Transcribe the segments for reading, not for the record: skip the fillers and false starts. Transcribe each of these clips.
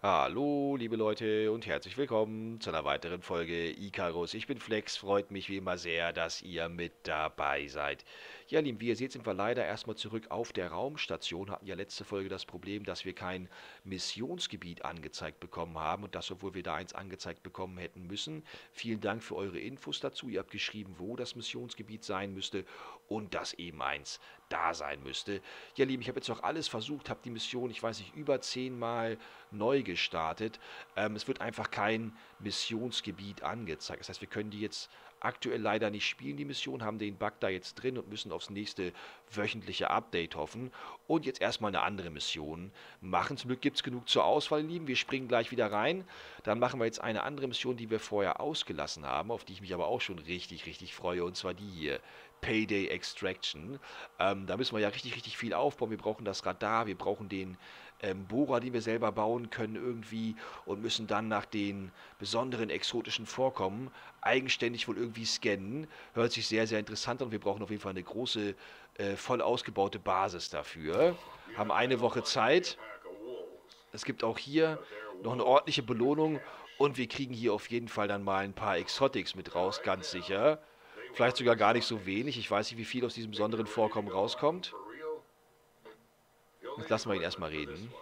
Hallo, liebe Leute und herzlich willkommen zu einer weiteren Folge Icarus. Ich bin Flex, freut mich wie immer sehr, dass ihr mit dabei seid. Ja, lieben, wie ihr seht, sind wir leider erstmal zurück auf der Raumstation. Hatten ja letzte Folge das Problem, dass wir kein Missionsgebiet angezeigt bekommen haben und das, obwohl wir da eins angezeigt bekommen hätten müssen. Vielen Dank für eure Infos dazu. Ihr habt geschrieben, wo das Missionsgebiet sein müsste und dass eben eins da sein müsste. Ja, lieben, ich habe jetzt noch alles versucht, habe die Mission, ich weiß nicht, über 10 Mal neu gestartet. Es wird einfach kein Missionsgebiet angezeigt. Das heißt, wir können die jetzt aktuell leider nicht spielen, die Mission, haben den Bug da jetzt drin und müssen aufs nächste wöchentliche Update hoffen und jetzt erstmal eine andere Mission machen. Zum Glück gibt es genug zur Auswahl, ihr Lieben. Wir springen gleich wieder rein. Dann machen wir jetzt eine andere Mission, die wir vorher ausgelassen haben, auf die ich mich aber auch schon richtig, richtig freue, und zwar die hier. Payday Extraction. Da müssen wir ja richtig, richtig viel aufbauen. Wir brauchen das Radar, wir brauchen den Bohrer, den wir selber bauen können irgendwie und müssen dann nach den besonderen exotischen Vorkommen eigenständig wohl irgendwie scannen. Hört sich sehr, sehr interessant an. Wir brauchen auf jeden Fall eine große, voll ausgebaute Basis dafür. Haben eine Woche Zeit. Es gibt auch hier noch eine ordentliche Belohnung und wir kriegen hier auf jeden Fall dann mal ein paar Exotics mit raus, ganz sicher. Vielleicht sogar gar nicht so wenig. Ich weiß nicht, wie viel aus diesem besonderen Vorkommen rauskommt. Jetzt lassen wir ihn erstmal reden.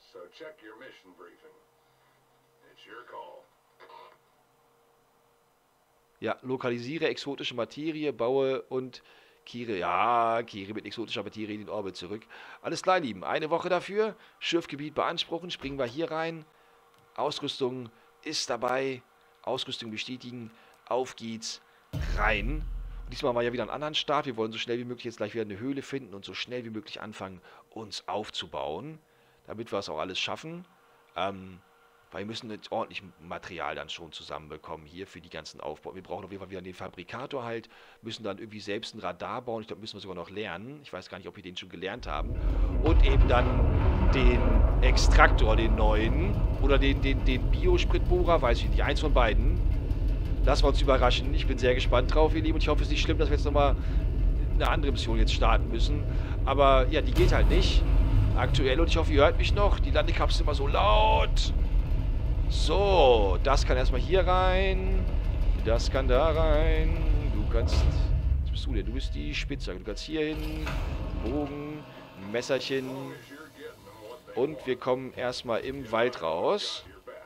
Ja, lokalisiere exotische Materie, baue und kehre mit exotischer Materie in den Orbit zurück. Alles klar, Lieben. Eine Woche dafür. Schiffgebiet beanspruchen. Springen wir hier rein. Ausrüstung ist dabei. Ausrüstung bestätigen. Auf geht's rein. Und diesmal war ja wieder ein anderen Start. Wir wollen so schnell wie möglich jetzt gleich wieder eine Höhle finden und so schnell wie möglich anfangen, uns aufzubauen, damit wir es auch alles schaffen. Weil wir müssen jetzt ordentlich Material dann schon zusammenbekommen hier für die ganzen Aufbau. Wir brauchen auf jeden Fall wieder den Fabrikator halt, müssen dann irgendwie selbst ein Radar bauen. Ich glaube, müssen wir sogar noch lernen. Ich weiß gar nicht, ob wir den schon gelernt haben. Und eben dann den Extraktor, den neuen. Oder den Biospritbohrer, weiß ich nicht. Eins von beiden. Lassen wir uns überraschen. Ich bin sehr gespannt drauf, ihr Lieben. Und ich hoffe, es ist nicht schlimm, dass wir jetzt nochmal eine andere Mission jetzt starten müssen. Aber ja, die geht halt nicht. Aktuell. Und ich hoffe, ihr hört mich noch. Die Landekapsel ist immer so laut. So, das kann erstmal hier rein. Das kann da rein. Du kannst... Was bist du denn? Du bist die Spitzhacke. Du kannst hier hin. Bogen. Messerchen. Und wir kommen erstmal im Wald raus.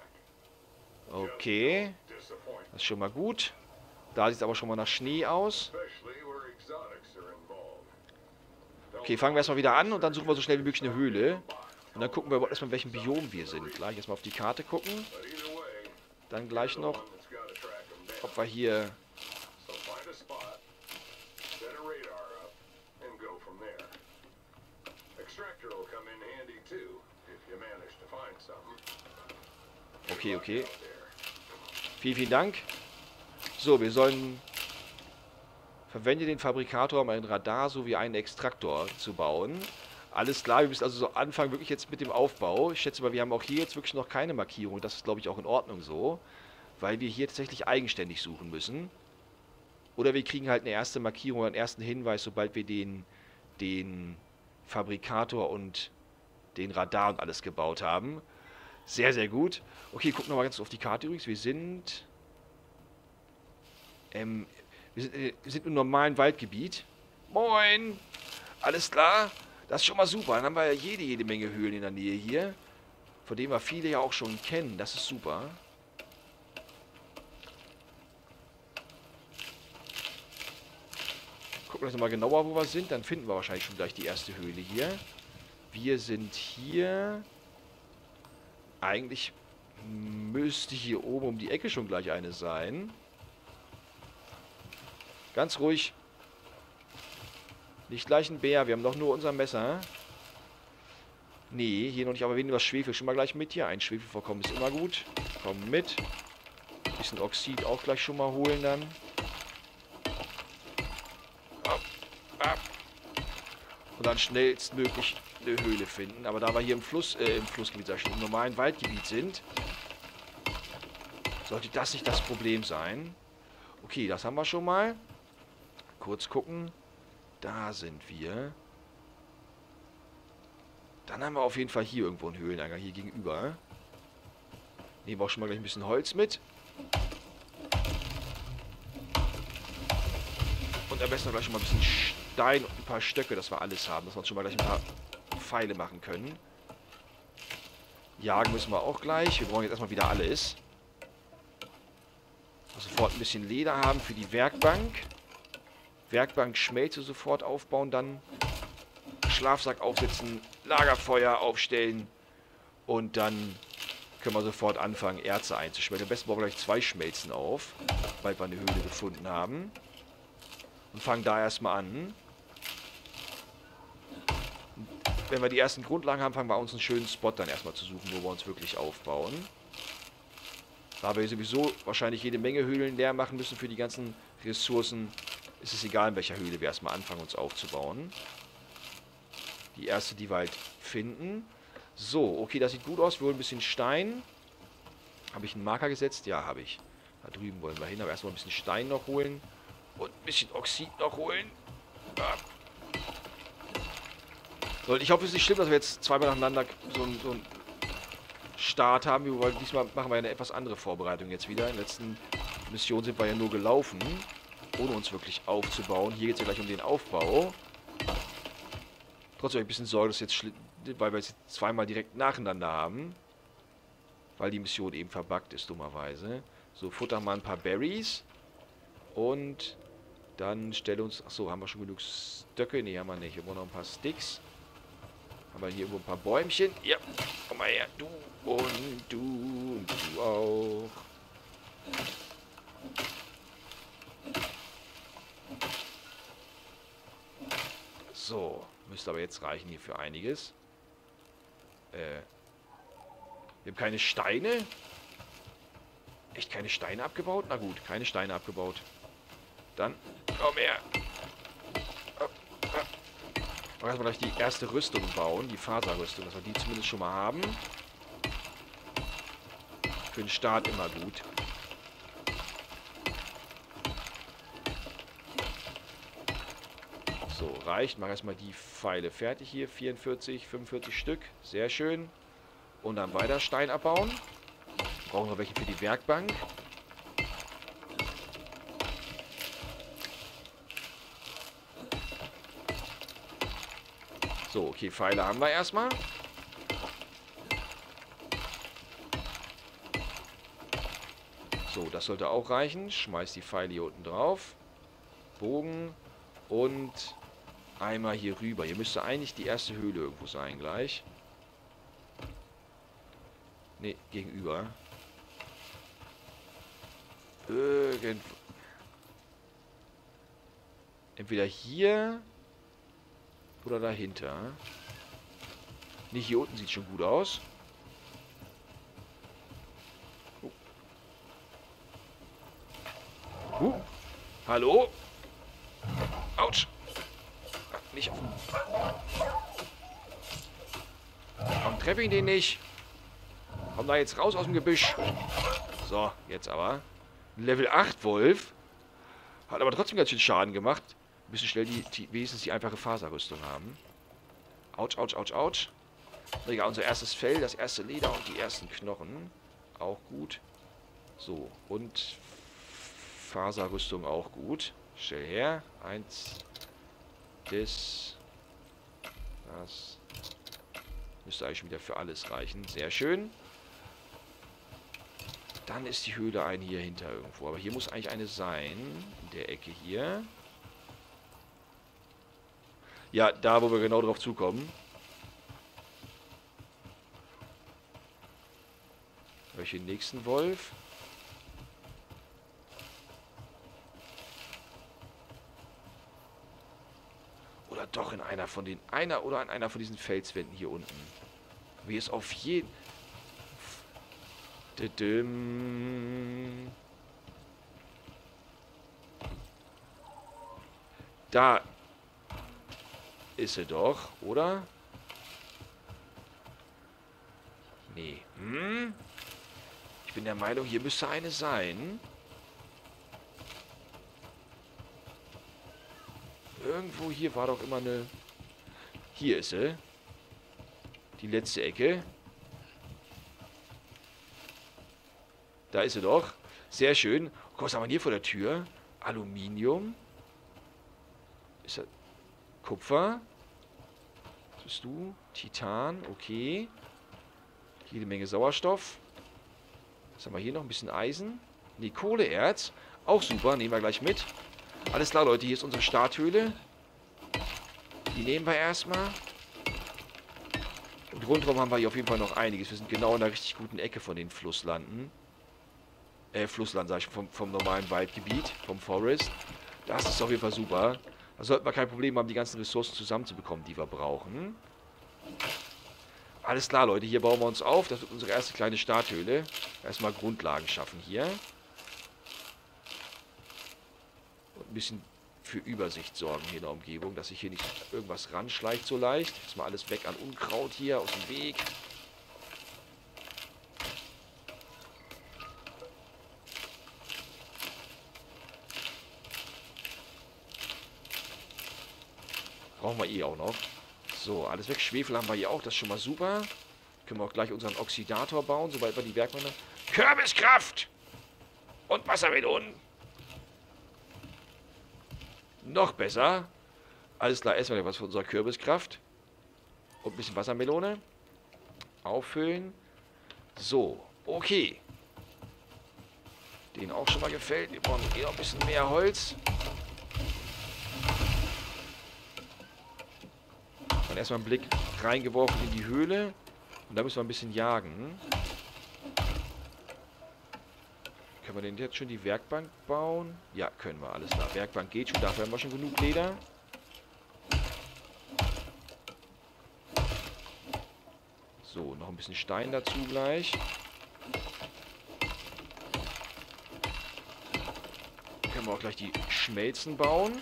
Okay. Das ist schon mal gut. Da sieht es aber schon mal nach Schnee aus. Okay, fangen wir erstmal wieder an und dann suchen wir so schnell wie möglich eine Höhle. Und dann gucken wir erstmal, in welchem Biom wir sind. Gleich erstmal auf die Karte gucken. Dann gleich noch, ob wir hier... Okay, okay. Vielen, vielen Dank. So, wir sollen... Verwende den Fabrikator, um ein Radar sowie einen Extraktor zu bauen. Alles klar, wir müssen also so anfangen, wirklich jetzt mit dem Aufbau. Ich schätze mal, wir haben auch hier jetzt wirklich noch keine Markierung. Das ist, glaube ich, auch in Ordnung so. Weil wir hier tatsächlich eigenständig suchen müssen. Oder wir kriegen halt eine erste Markierung, einen ersten Hinweis, sobald wir den Fabrikator und den Radar und alles gebaut haben. Sehr, sehr gut. Okay, gucken wir mal ganz auf die Karte übrigens. Wir sind im normalen Waldgebiet. Moin! Alles klar? Das ist schon mal super. Dann haben wir ja jede Menge Höhlen in der Nähe hier. Von denen wir viele ja auch schon kennen. Das ist super. Gucken wir uns nochmal genauer, wo wir sind. Dann finden wir wahrscheinlich schon gleich die erste Höhle hier. Wir sind hier. Eigentlich müsste hier oben um die Ecke schon gleich eine sein. Ganz ruhig. Nicht gleich ein Bär, wir haben doch nur unser Messer. Nee, hier noch nicht, aber wir nehmen das Schwefel schon mal gleich mit hier. Ein Schwefelvorkommen ist immer gut. Komm mit. Bisschen Oxid auch gleich schon mal holen dann. Und dann schnellstmöglich eine Höhle finden. Aber da wir hier im Flussgebiet, sag ich schon, im normalen Waldgebiet sind, sollte das nicht das Problem sein. Okay, das haben wir schon mal. Kurz gucken. Da sind wir. Dann haben wir auf jeden Fall hier irgendwo einen Höhleneingang, hier gegenüber. Nehmen wir auch schon mal gleich ein bisschen Holz mit. Und am besten gleich schon mal ein bisschen Stein und ein paar Stöcke, dass wir alles haben. Dass wir uns schon mal gleich ein paar Pfeile machen können. Jagen müssen wir auch gleich. Wir brauchen jetzt erstmal wieder alles. Sofort ein bisschen Leder haben für die Werkbank. Werkbank-Schmelze sofort aufbauen, dann Schlafsack aufsetzen, Lagerfeuer aufstellen und dann können wir sofort anfangen, Erze einzuschmelzen. Am besten bauen wir gleich 2 Schmelzen auf, weil wir eine Höhle gefunden haben. Und fangen da erstmal an. Wenn wir die ersten Grundlagen haben, fangen wir uns einen schönen Spot dann erstmal zu suchen, wo wir uns wirklich aufbauen. Da wir sowieso wahrscheinlich jede Menge Höhlen leer machen müssen für die ganzen Ressourcen, ist es egal, in welcher Höhle wir erstmal anfangen, uns aufzubauen. Die erste, die wir halt finden. So, okay, das sieht gut aus. Wir holen ein bisschen Stein. Habe ich einen Marker gesetzt? Ja, habe ich. Da drüben wollen wir hin, aber erstmal ein bisschen Stein noch holen. Und ein bisschen Oxid noch holen. Ja. So, ich hoffe, es ist nicht schlimm, dass wir jetzt zweimal nacheinander so einen Start haben. Weil diesmal machen wir eine etwas andere Vorbereitung jetzt wieder. In der letzten Mission sind wir ja nur gelaufen, ohne uns wirklich aufzubauen. Hier geht es ja gleich um den Aufbau. Trotzdem habe ich ein bisschen Sorge, dass jetzt weil wir jetzt zweimal direkt nacheinander haben. Weil die Mission eben verbuggt ist, dummerweise. So, futtern mal ein paar Berries. Und dann stelle uns... Achso, haben wir schon genug Stöcke? Ne, haben wir nicht. Wir brauchen noch ein paar Sticks. Haben wir hier irgendwo ein paar Bäumchen? Ja, komm mal her. Du und du auch. So, müsste aber jetzt reichen hier für einiges. Wir haben keine Steine. Echt keine Steine abgebaut? Na gut, keine Steine abgebaut. Dann, komm her. Mal erstmal gleich die erste Rüstung bauen, die Faserrüstung, dass wir die zumindest schon mal haben. Für den Start immer gut. So, reicht. Mach erstmal die Pfeile fertig hier. 44, 45 Stück. Sehr schön. Und dann weiter Stein abbauen. Brauchen wir welche für die Werkbank. So, okay, Pfeile haben wir erstmal. So, das sollte auch reichen. Schmeiß die Pfeile hier unten drauf. Bogen. Und einmal hier rüber. Hier müsste eigentlich die erste Höhle irgendwo sein gleich. Ne, gegenüber. Irgendwo. Entweder hier oder dahinter. Ne, hier unten sieht schon gut aus. Hallo? Autsch. Nicht auf den... Warum treffe ich den nicht? Komm da jetzt raus aus dem Gebüsch. So, jetzt aber. Level 8 Wolf. Hat aber trotzdem ganz schön Schaden gemacht. Wir müssen schnell wenigstens die einfache Faserrüstung haben. Autsch, autsch, autsch, autsch. Egal, unser erstes Fell, das erste Leder und die ersten Knochen. Auch gut. So, und Faserrüstung auch gut. Stell her. 1. Das müsste eigentlich schon wieder für alles reichen. Sehr schön. Dann ist die Höhle hier hinter irgendwo. Aber hier muss eigentlich eine sein. In der Ecke hier. Ja, da, wo wir genau drauf zukommen. Welche nächsten Wolf? Oder doch in einer von den... oder an einer von diesen Felswänden hier unten. Wie es auf jeden... Da ist sie doch, oder? Nee. Ich bin der Meinung, hier müsste eine sein. Irgendwo hier war doch immer eine... Hier ist sie. Die letzte Ecke. Da ist sie doch. Sehr schön. Guck, was haben wir hier vor der Tür? Aluminium. Ist das Kupfer? Was bist du? Titan, okay. Jede Menge Sauerstoff. Was haben wir hier noch? Ein bisschen Eisen. Nee, Kohleerz. Auch super, nehmen wir gleich mit. Alles klar, Leute, hier ist unsere Starthöhle. Die nehmen wir erstmal. Und rundherum haben wir hier auf jeden Fall noch einiges. Wir sind genau in einer richtig guten Ecke von den Flusslanden. Flussland, sag ich, vom normalen Waldgebiet, vom Forest. Das ist auf jeden Fall super. Da sollten wir kein Problem haben, die ganzen Ressourcen zusammenzubekommen, die wir brauchen. Alles klar, Leute, hier bauen wir uns auf. Das wird unsere erste kleine Starthöhle. Erstmal Grundlagen schaffen hier. Und ein bisschen für Übersicht sorgen hier in der Umgebung, dass sich hier nicht irgendwas ranschleicht so leicht. Jetzt mal alles weg an Unkraut hier aus dem Weg. Brauchen wir eh auch noch. So, alles weg. Schwefel haben wir hier auch. Das ist schon mal super. Können wir auch gleich unseren Oxidator bauen, sobald wir die Werkmänner... Kürbiskraft! Und Wassermelonen. Noch besser. Alles klar, essen wir was von unserer Kürbiskraft. Und ein bisschen Wassermelone. Auffüllen. So, okay. Den auch schon mal gefällt. Wir brauchen eher ein bisschen mehr Holz. Dann erstmal einen Blick reingeworfen in die Höhle. Und da müssen wir ein bisschen jagen. Können wir denn jetzt schon die Werkbank bauen? Ja, können wir. Alles klar. Werkbank geht schon. Dafür haben wir schon genug Leder. So, noch ein bisschen Stein dazu gleich. Können wir auch gleich die Schmelzen bauen.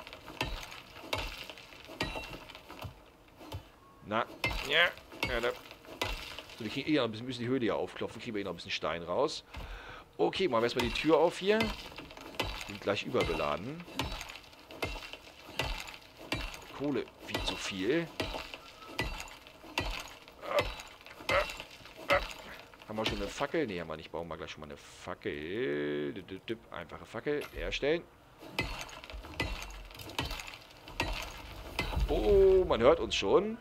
Na, ja. So, wir kriegen eh noch ein bisschen die Höhle hier aufklopfen. Kriegen wir eh noch ein bisschen Stein raus. Okay, machen wir erstmal die Tür auf hier. Sind gleich überbeladen. Kohle wiegt so viel. Haben wir schon eine Fackel? Ne, haben wir nicht. Bauen wir gleich schon mal eine Fackel. Einfache Fackel herstellen. Oh, man hört uns schon.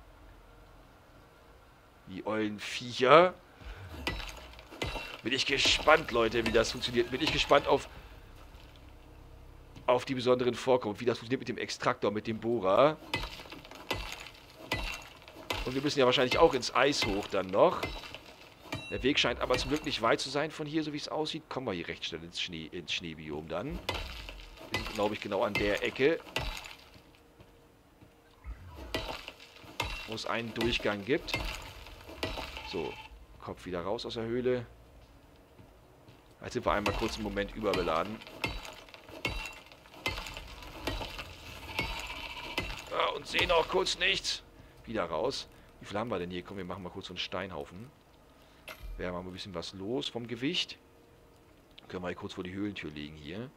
Die ollen Viecher. Bin ich gespannt, Leute, wie das funktioniert. Bin ich gespannt auf die besonderen Vorkommen. Wie das funktioniert mit dem Extraktor, mit dem Bohrer. Und wir müssen ja wahrscheinlich auch ins Eis hoch dann noch. Der Weg scheint aber zum Glück nicht weit zu sein von hier, so wie es aussieht. Kommen wir hier recht schnell ins Schneebiom dann. Wir sind, glaube ich, genau an der Ecke, wo es einen Durchgang gibt. So, Kopf wieder raus aus der Höhle. Jetzt sind wir einmal kurz einen Moment überbeladen. Ja, und sehen auch kurz nichts. Wieder raus. Wie viel haben wir denn hier? Komm, wir machen mal kurz so einen Steinhaufen. Wir haben mal ein bisschen was los vom Gewicht. Können wir hier kurz vor die Höhlentür legen hier.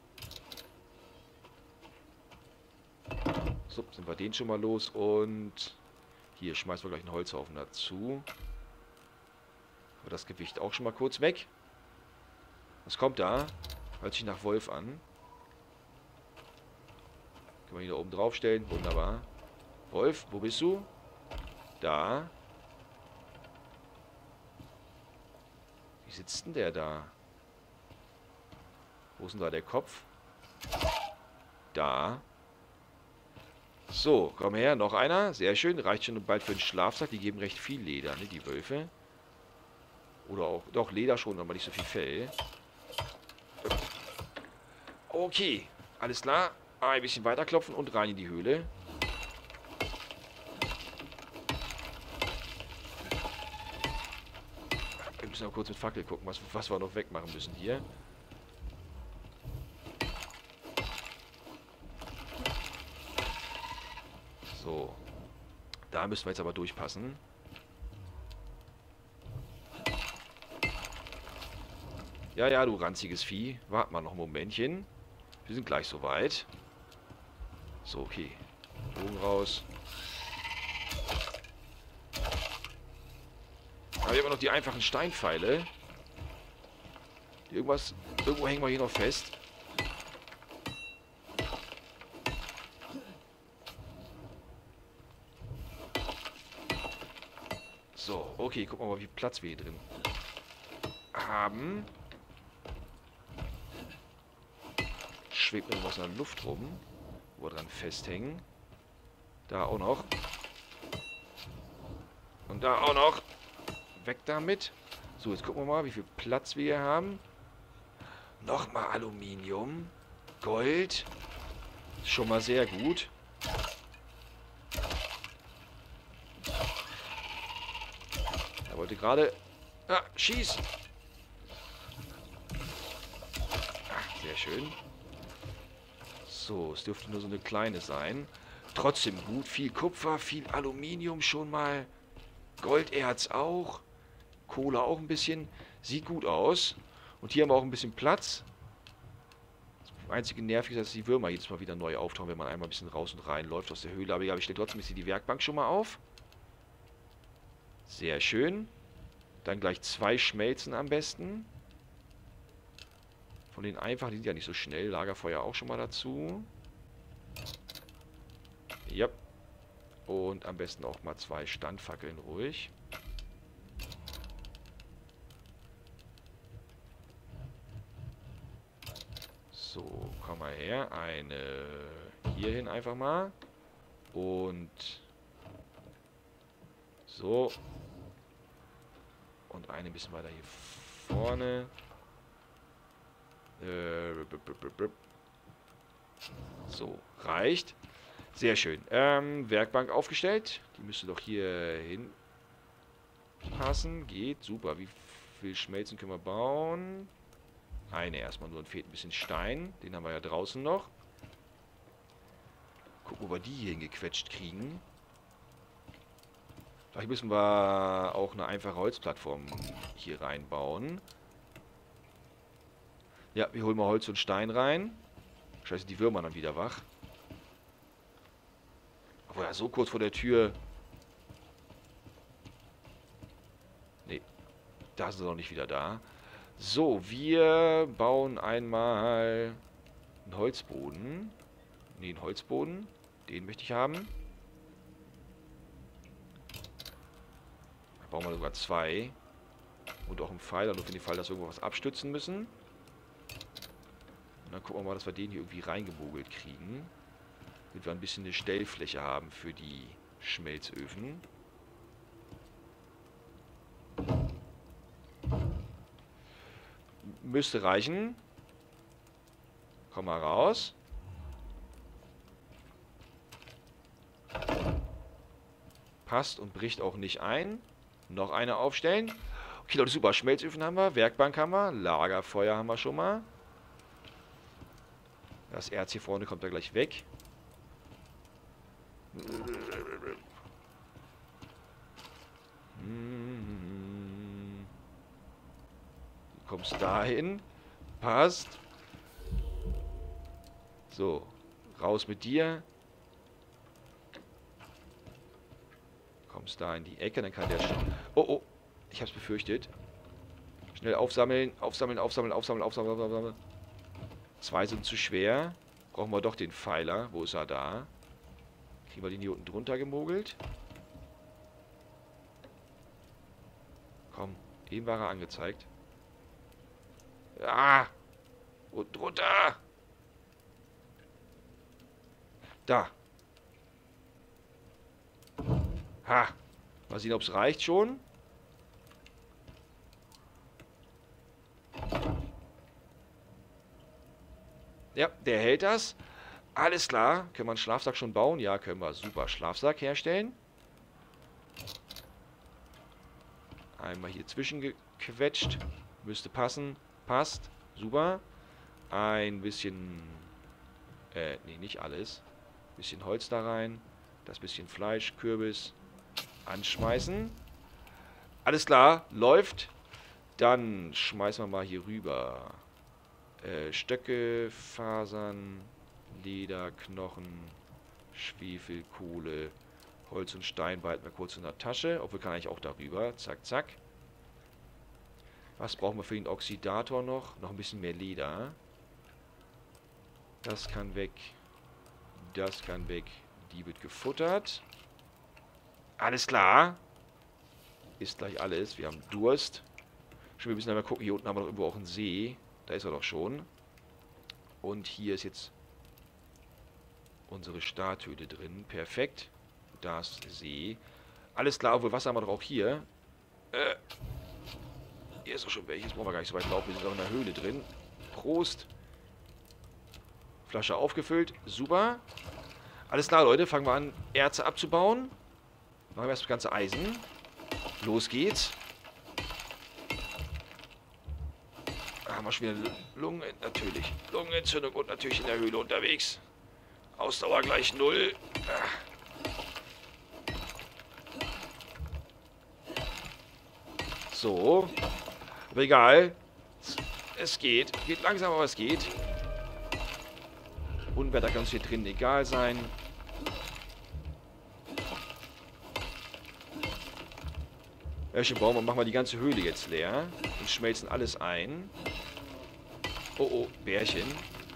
So, sind wir den schon mal los. Und hier schmeißen wir gleich einen Holzhaufen dazu. Aber das Gewicht auch schon mal kurz weg. Was kommt da? Hört sich nach Wolf an. Können wir ihn da oben drauf stellen. Wunderbar. Wolf, wo bist du? Da. Wie sitzt denn der da? Wo ist denn da der Kopf? Da. So, komm her. Noch einer. Sehr schön. Reicht schon bald für den Schlafsack. Die geben recht viel Leder, ne, die Wölfe. Oder auch, doch, Leder schon, aber nicht so viel Fell. Okay, alles klar. Ein bisschen weiterklopfen und rein in die Höhle. Wir müssen mal kurz mit Fackel gucken, was wir noch wegmachen müssen hier. So. Da müssen wir jetzt aber durchpassen. Ja, ja, du ranziges Vieh. Warte mal noch ein Momentchen. Wir sind gleich soweit. So, okay. Bogen raus. Aber wir haben noch die einfachen Steinpfeile. Irgendwas... Irgendwo hängen wir hier noch fest. So, okay, gucken wir mal, wie viel Platz wir hier drin haben. Schwebt irgendwas in der Luft rum, wo wir dran festhängen. Da auch noch. Und da auch noch. Weg damit. So, jetzt gucken wir mal, wie viel Platz wir hier haben. Nochmal Aluminium. Gold. Schon mal sehr gut. Er wollte gerade... Ah, schieß! Ah, sehr schön. So, es dürfte nur so eine kleine sein. Trotzdem gut. Viel Kupfer, viel Aluminium schon mal. Golderz auch. Kohle auch ein bisschen. Sieht gut aus. Und hier haben wir auch ein bisschen Platz. Das einzige Nervige ist, dass die Würmer jedes Mal wieder neu auftauchen, wenn man einmal ein bisschen raus und rein läuft aus der Höhle. Aber ich stelle trotzdem jetzt hier die Werkbank schon mal auf. Sehr schön. Dann gleich 2 Schmelzen am besten. Von den einfachen, die sind ja nicht so schnell. Lagerfeuer auch schon mal dazu. Ja. Und am besten auch mal 2 Standfackeln ruhig. So, komm mal her. Eine hierhin einfach mal. Und so. Und eine ein bisschen weiter hier vorne. So, reicht. Sehr schön. Werkbank aufgestellt. Die müsste doch hier hin passen. Geht, super. Wie viel Schmelzen können wir bauen? Eine erstmal nur. Und fehlt ein bisschen Stein. Den haben wir ja draußen noch. Gucken, ob wir die hier hingequetscht kriegen. Vielleicht müssen wir auch eine einfache Holzplattform hier reinbauen. Ja, wir holen mal Holz und Stein rein. Scheiße, die Würmer dann wieder wach. Aber ja, so kurz vor der Tür. Nee, da sind sie noch nicht wieder da. So, wir bauen einmal einen Holzboden. Nee, einen Holzboden. Den möchte ich haben. Da bauen wir sogar 2. Und auch einen Pfeiler, nur für den Fall, dass wir irgendwas abstützen müssen. Und dann gucken wir mal, dass wir den hier irgendwie reingemogelt kriegen. Damit wir ein bisschen eine Stellfläche haben für die Schmelzöfen. Müsste reichen. Komm mal raus. Passt und bricht auch nicht ein. Noch eine aufstellen. Okay, Leute, super. Schmelzöfen haben wir, Werkbank haben wir, Lagerfeuer haben wir schon mal. Das Erz hier vorne kommt da gleich weg. Du kommst dahin. Passt. So. Raus mit dir. Kommst da in die Ecke, dann kann der... Oh, oh. Ich hab's befürchtet. Schnell aufsammeln. Aufsammeln, aufsammeln, aufsammeln, aufsammeln, aufsammeln. 2 sind zu schwer. Brauchen wir doch den Pfeiler. Wo ist er da? Kriegen wir den hier unten drunter gemogelt? Komm, eben war er angezeigt. Ah! Und drunter! Da! Ha! Mal sehen, ob es reicht schon. Ja, der hält das. Alles klar. Können wir einen Schlafsack schon bauen? Ja, können wir. Super. Schlafsack herstellen. Einmal hier zwischengequetscht. Müsste passen. Passt. Super. Ein bisschen... nee, nicht alles. Bisschen Holz da rein. Das bisschen Fleisch, Kürbis. Anschmeißen. Alles klar. Läuft. Dann schmeißen wir mal hier rüber. Stöcke, Fasern, Leder, Knochen, Schwefel, Kohle, Holz und Stein behalten wir kurz in der Tasche. Obwohl kann eigentlich auch darüber. Zack, zack. Was brauchen wir für den Oxidator noch? Noch ein bisschen mehr Leder. Das kann weg. Das kann weg. Die wird gefuttert. Alles klar. Ist gleich alles. Wir haben Durst. Schon wir müssen mal gucken. Hier unten haben wir doch irgendwo auch einen See. Da ist er doch schon. Und hier ist jetzt unsere Starthöhle drin. Perfekt. Da ist See. Alles klar. Obwohl, Wasser haben wir doch auch hier. Hier ist doch schon welches. Brauchen wir gar nicht so weit laufen. Wir sind auch in der Höhle drin. Prost. Flasche aufgefüllt. Super. Alles klar, Leute. Fangen wir an, Erze abzubauen. Machen wir erst das ganze Eisen. Los geht's. Da haben wir schon wieder natürlich. Lungenentzündung und natürlich in der Höhle unterwegs. Ausdauer gleich 0. So. Aber egal. Es geht. Geht langsam, aber es geht. Unwetter kann uns hier drin egal sein. Welche bauen wir? Machen wir die ganze Höhle jetzt leer. Und schmelzen alles ein. Oh, oh, Bärchen.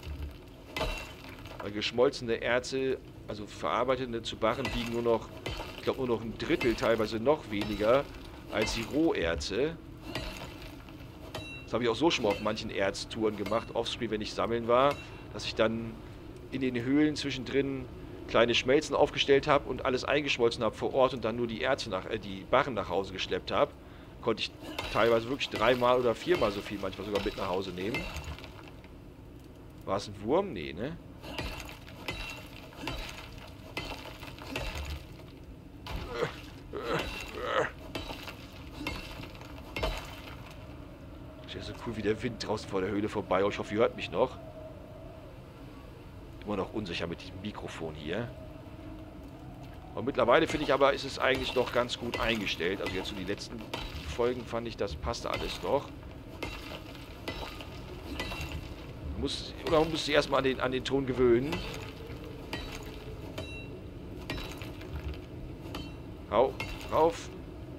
Weil geschmolzene Erze, also verarbeitete zu Barren, wiegen nur noch, ich glaube nur noch ein Drittel, teilweise noch weniger, als die Roherze. Das habe ich auch so schon mal auf manchen Erztouren gemacht, offscreen, wenn ich sammeln war, dass ich dann in den Höhlen zwischendrin kleine Schmelzen aufgestellt habe und alles eingeschmolzen habe vor Ort und dann nur die Erze die Barren nach Hause geschleppt habe. Konnte ich teilweise wirklich 3-mal oder 4-mal so viel manchmal sogar mit nach Hause nehmen. War es ein Wurm? Nee, ne? Ist ja so cool, wie der Wind draußen vor der Höhle vorbei. Ich hoffe, ihr hört mich noch. Immer noch unsicher mit dem Mikrofon hier. Und mittlerweile finde ich aber, ist es eigentlich noch ganz gut eingestellt. Also jetzt so die letzten Folgen fand ich, das passte alles noch. Man muss sich erstmal an den Ton gewöhnen. Hau, rauf.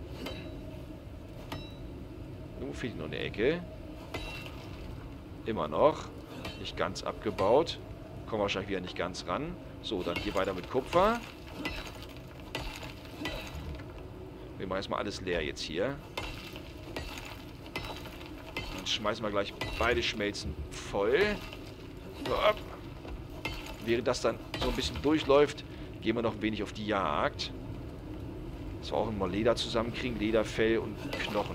Nun fehlt noch eine Ecke. Immer noch. Nicht ganz abgebaut. Kommen wahrscheinlich wieder nicht ganz ran. So, dann hier weiter mit Kupfer. Wir machen erstmal alles leer jetzt hier. Dann schmeißen wir gleich beide Schmelzen voll. So, ab. Während das dann so ein bisschen durchläuft, gehen wir noch ein wenig auf die Jagd. Dass wir auch immer Leder zusammenkriegen. Leder, Fell und Knochen.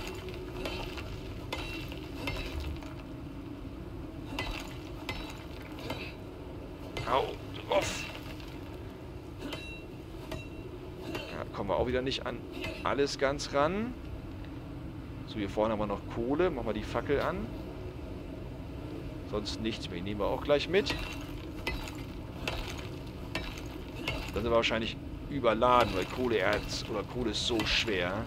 Hau drauf. Ja, kommen wir auch wieder nicht an alles ganz ran. So, hier vorne haben wir noch Kohle. Machen wir die Fackel an. Sonst nichts mehr. Die nehmen wir auch gleich mit. Dann sind wir wahrscheinlich überladen, weil Kohleerz oder Kohle ist so schwer.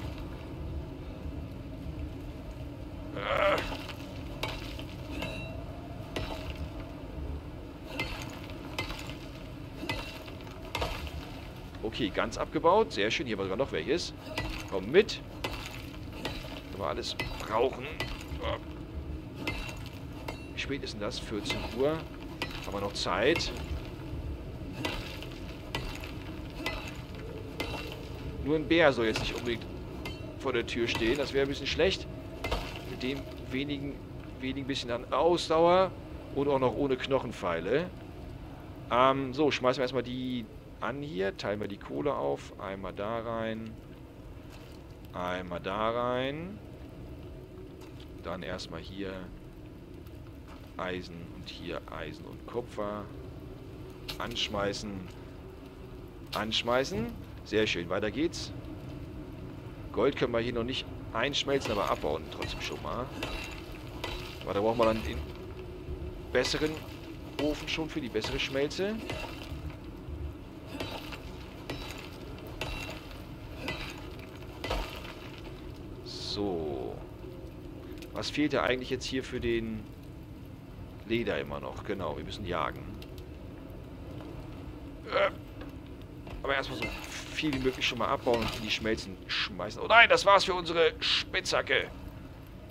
Okay, ganz abgebaut. Sehr schön. Hier war sogar noch welches. Komm mit. Können wir alles brauchen. Wie spät ist denn das? 14 Uhr. Haben wir noch Zeit. Nur ein Bär soll jetzt nicht unbedingt vor der Tür stehen. Das wäre ein bisschen schlecht. Mit dem wenigen bisschen an Ausdauer. Und auch noch ohne Knochenpfeile. So, schmeißen wir erstmal die an hier. Teilen wir die Kohle auf. Einmal da rein. Einmal da rein. Dann erstmal hier Eisen und hier Eisen und Kupfer. Anschmeißen. Anschmeißen. Sehr schön. Weiter geht's. Gold können wir hier noch nicht einschmelzen, aber abbauen trotzdem schon mal. Aber da brauchen wir dann den besseren Ofen schon für die bessere Schmelze. So. Was fehlt da eigentlich jetzt hier für den Leder immer noch? Genau, wir müssen jagen. Aber erstmal so viel wie möglich schon mal abbauen und in die Schmelzen schmeißen. Oh nein, das war's für unsere Spitzhacke.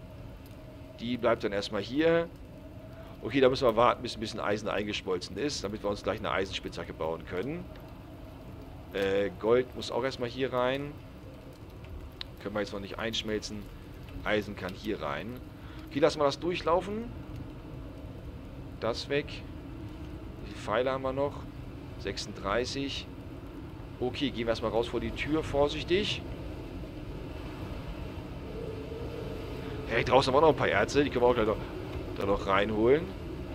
Die bleibt dann erstmal hier. Okay, da müssen wir warten, bis ein bisschen Eisen eingeschmolzen ist, damit wir uns gleich eine Eisenspitzhacke bauen können. Gold muss auch erstmal hier rein. Können wir jetzt noch nicht einschmelzen. Eisen kann hier rein. Okay, lassen wir das durchlaufen. Das weg. Wie viele Pfeile haben wir noch? 36. Okay, gehen wir erstmal raus vor die Tür, vorsichtig. Hey, draußen haben wir noch ein paar Erze, die können wir auch gleich da noch reinholen.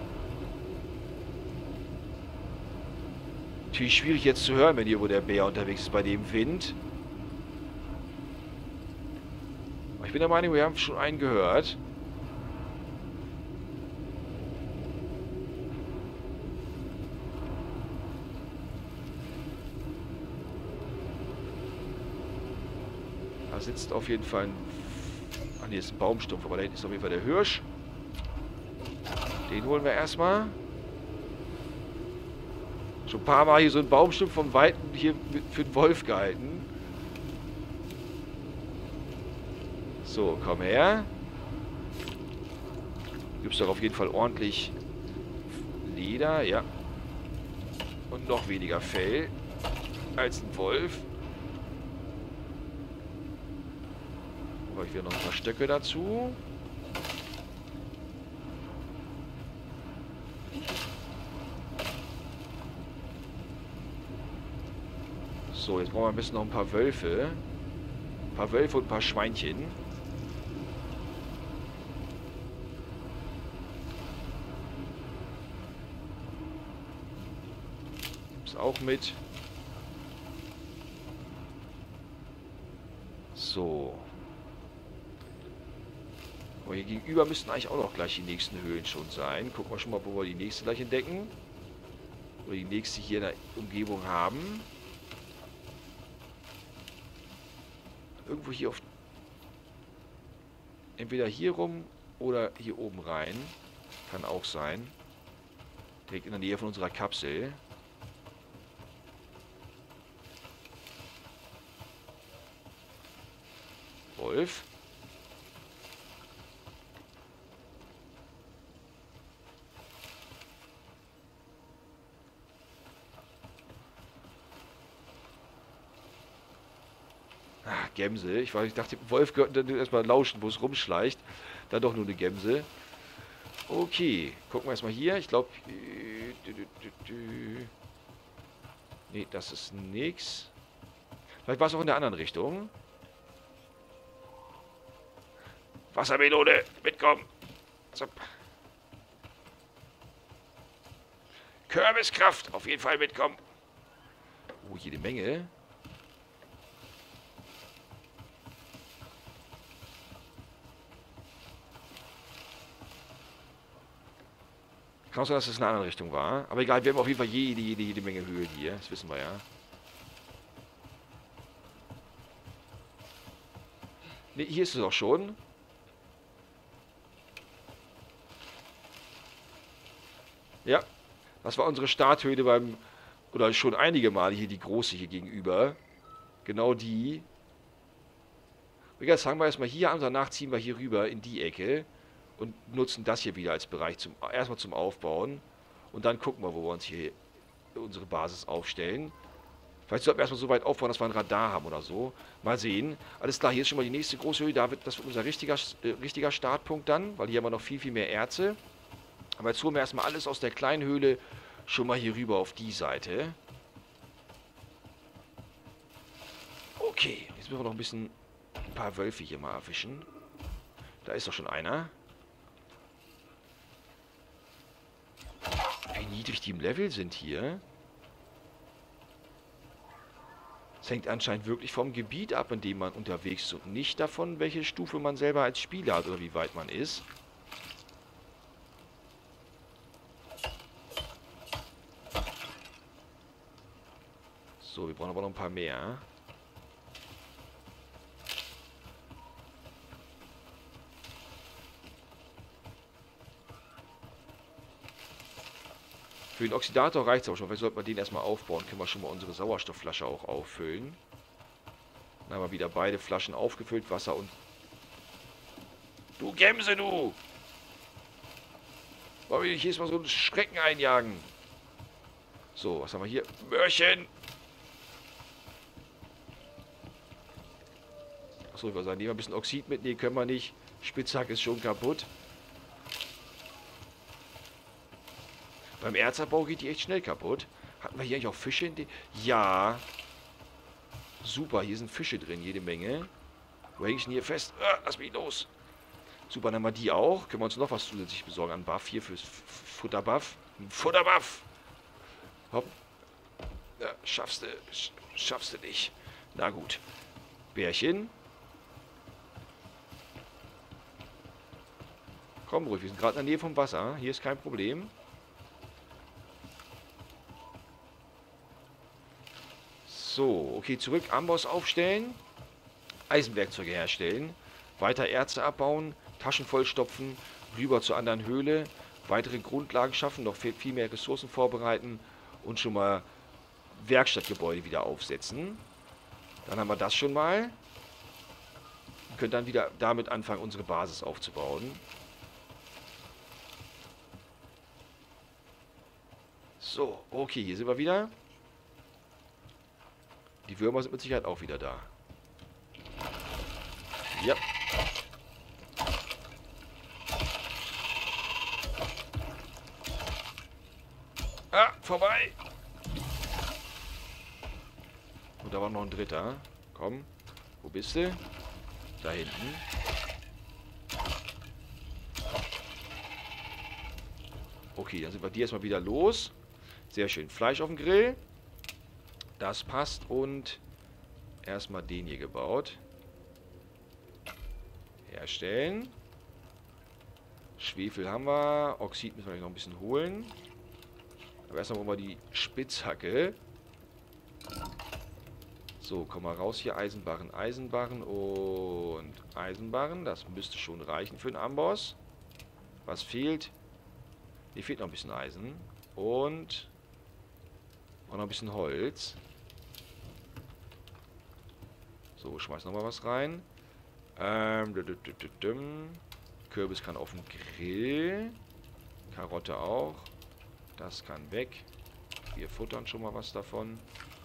Natürlich schwierig jetzt zu hören, wenn hier wo der Bär unterwegs ist bei dem Wind. Aber ich bin der Meinung, wir haben schon einen gehört. Da sitzt auf jeden Fall ein... Ach nee, ist ein Baumstumpf, aber da hinten ist auf jeden Fall der Hirsch. Den holen wir erstmal. Schon ein paar Mal hier so ein Baumstumpf vom Weiten hier für den Wolf gehalten. So, komm her. Gibt es doch auf jeden Fall ordentlich Leder, ja. Und noch weniger Fell als ein Wolf. Brauche ich wieder noch ein paar Stöcke dazu. So, jetzt brauchen wir ein bisschen noch ein paar Wölfe. Ein paar Wölfe und ein paar Schweinchen. Ist auch mit. So. Aber hier gegenüber müssten eigentlich auch noch gleich die nächsten Höhlen schon sein. Gucken wir schon mal, wo wir die nächste gleich entdecken. Oder die nächste hier in der Umgebung haben. Irgendwo hier auf... Entweder hier rum oder hier oben rein. Kann auch sein. Direkt in der Nähe von unserer Kapsel. Wolf. Gemse. Ich dachte, Wolf gehört dann erstmal lauschen, wo es rumschleicht. Dann doch nur eine Gemse. Okay, gucken wir erstmal hier. Ich glaube... Nee, das ist nix. Vielleicht war es auch in der anderen Richtung. Wassermelone, mitkommen. Zup. Kürbiskraft, auf jeden Fall mitkommen. Oh, jede Menge. Kann auch sein, dass es in einer anderen Richtung war. Aber egal, wir haben auf jeden Fall jede Menge Höhe hier. Das wissen wir ja. Ne, hier ist es auch schon. Ja, das war unsere Starthöhle beim... Oder schon einige Male hier, die große hier gegenüber. Genau die. Und jetzt fangen wir erstmal hier an, danach ziehen wir hier rüber in die Ecke. Und nutzen das hier wieder als Bereich erstmal zum Aufbauen. Und dann gucken wir, wo wir uns hier unsere Basis aufstellen. Vielleicht sollten wir erstmal so weit aufbauen, dass wir ein Radar haben oder so. Mal sehen. Alles klar, hier ist schon mal die nächste große Höhle. Das wird unser richtiger Startpunkt dann, weil hier haben wir noch viel mehr Erze. Aber jetzt holen wir erstmal alles aus der kleinen Höhle schon mal hier rüber auf die Seite. Okay, jetzt müssen wir noch ein paar Wölfe hier mal erwischen. Da ist doch schon einer. Wie niedrig die im Level sind hier. Es hängt anscheinend wirklich vom Gebiet ab, in dem man unterwegs ist und nicht davon, welche Stufe man selber als Spieler hat oder wie weit man ist. So, wir brauchen aber noch ein paar mehr. Für den Oxidator reicht es aber schon. Vielleicht sollten wir den erstmal aufbauen. Können wir schon mal unsere Sauerstoffflasche auch auffüllen. Dann haben wir wieder beide Flaschen aufgefüllt. Wasser und... Du Gemse, du! Wollen wir nicht jedes Mal so einen Schrecken einjagen? So, was haben wir hier? Möhrchen! Achso, ich wollte sagen, nehmen wir ein bisschen Oxid mit. Nee, können wir nicht. Spitzhack ist schon kaputt. Beim Erzabbau geht die echt schnell kaputt. Hatten wir hier eigentlich auch Fische in den... Ja. Super, hier sind Fische drin, jede Menge. Wo hänge ich denn hier fest? Ah, lass mich los. Super, dann haben wir die auch. Können wir uns noch was zusätzlich besorgen an Buff hier fürs Futterbuff? Futterbuff! Hopp. Ja, schaffst du nicht. Na gut. Bärchen. Komm ruhig, wir sind gerade in der Nähe vom Wasser. Hier ist kein Problem. So, okay, zurück. Amboss aufstellen. Eisenwerkzeuge herstellen. Weiter Erze abbauen. Taschen vollstopfen. Rüber zur anderen Höhle. Weitere Grundlagen schaffen. Noch viel mehr Ressourcen vorbereiten. Und schon mal Werkstattgebäude wieder aufsetzen. Dann haben wir das schon mal. Wir können dann wieder damit anfangen, unsere Basis aufzubauen. So, okay, hier sind wir wieder. Die Würmer sind mit Sicherheit auch wieder da. Ja. Ah, vorbei. Und da war noch ein dritter. Komm. Wo bist du? Da hinten. Okay, dann sind wir die erstmal wieder los. Sehr schön. Fleisch auf dem Grill. Das passt. Und erstmal den hier gebaut. Herstellen. Schwefel haben wir. Oxid müssen wir gleich noch ein bisschen holen. Aber erstmal wollen wir die Spitzhacke. So, komm mal raus hier. Eisenbarren, Eisenbarren und Eisenbarren. Das müsste schon reichen für den Amboss. Was fehlt? Hier fehlt noch ein bisschen Eisen. Und noch ein bisschen Holz. So, schmeiß nochmal was rein. Kürbis kann auf den Grill. Karotte auch. Das kann weg. Wir futtern schon mal was davon.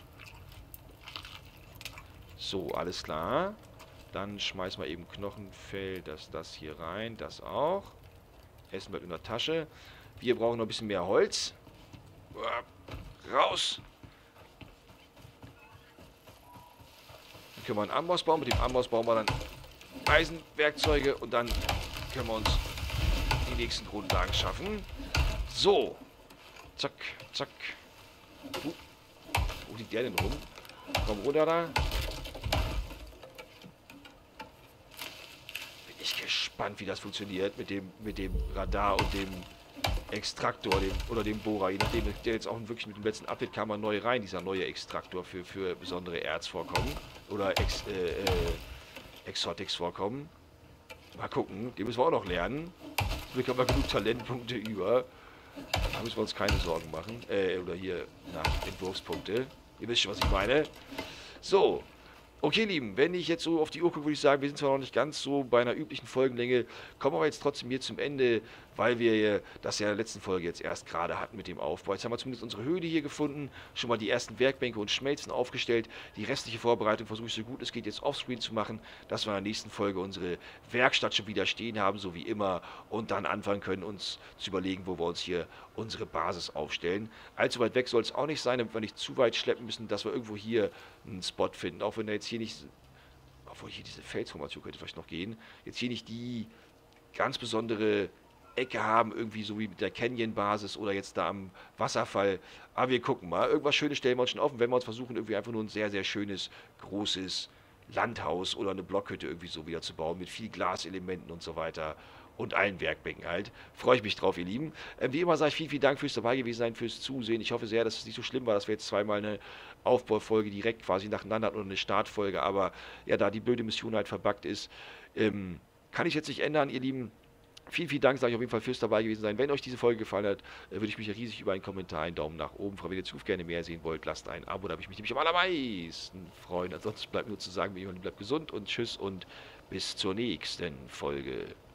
So, alles klar. Dann schmeißen wir eben Knochenfell, das hier rein. Das auch. Essen bleibt in der Tasche. Wir brauchen noch ein bisschen mehr Holz. Raus! Dann können wir einen Amboss bauen. Mit dem Amboss bauen wir dann Eisenwerkzeuge und dann können wir uns die nächsten Grundlagen schaffen. So. Zack, zack. Wo liegt der denn rum? Komm runter da. Bin ich gespannt, wie das funktioniert mit dem Radar und dem Extraktor oder dem Bohrer. Je nachdem, der jetzt auch wirklich mit dem letzten Update kam er neu rein, dieser neue Extraktor für besondere Erzvorkommen oder Exotics vorkommen. Mal gucken, den müssen wir auch noch lernen. Zum Glück haben wir genug Talentpunkte über. Da müssen wir uns keine Sorgen machen. Oder hier, Entwurfspunkte. Ihr wisst schon, was ich meine. So. Okay, Lieben, wenn ich jetzt so auf die Uhr gucke, würde ich sagen, wir sind zwar noch nicht ganz so bei einer üblichen Folgenlänge, kommen aber jetzt trotzdem hier zum Ende, weil wir das ja in der letzten Folge jetzt erst gerade hatten mit dem Aufbau. Jetzt haben wir zumindest unsere Höhle hier gefunden, schon mal die ersten Werkbänke und Schmelzen aufgestellt. Die restliche Vorbereitung versuche ich so gut es geht jetzt offscreen zu machen, dass wir in der nächsten Folge unsere Werkstatt schon wieder stehen haben, so wie immer, und dann anfangen können, uns zu überlegen, wo wir uns hier unsere Basis aufstellen. Allzu weit weg soll es auch nicht sein, damit wir nicht zu weit schleppen müssen, dass wir irgendwo hier einen Spot finden, auch wenn da jetzt hier nicht, obwohl hier diese Felsformation könnte vielleicht noch gehen, jetzt hier nicht die ganz besondere Ecke haben, irgendwie so wie mit der Canyon-Basis oder jetzt da am Wasserfall. Aber wir gucken mal. Irgendwas Schönes stellen wir uns schon auf und wenn wir uns versuchen, irgendwie einfach nur ein sehr, sehr schönes, großes Landhaus oder eine Blockhütte irgendwie so wieder zu bauen mit viel Glaselementen und so weiter und allen Werkbänken halt. Freue ich mich drauf, ihr Lieben. Wie immer sage ich vielen, vielen Dank fürs dabei gewesen sein, fürs Zusehen. Ich hoffe sehr, dass es nicht so schlimm war, dass wir jetzt zweimal eine Aufbaufolge direkt quasi nacheinander hatten oder eine Startfolge, aber ja, da die blöde Mission halt verbuggt ist, kann ich jetzt nicht ändern, ihr Lieben. Vielen, vielen Dank, sage ich auf jeden Fall, fürs dabei gewesen sein. Wenn euch diese Folge gefallen hat, würde ich mich riesig über einen Kommentar, einen Daumen nach oben freuen. Wenn ihr Zukunft gerne mehr sehen wollt, lasst ein Abo, da würde ich mich nämlich am allermeisten freuen. Ansonsten bleibt nur zu sagen, wie immer, bleibt gesund und tschüss und bis zur nächsten Folge.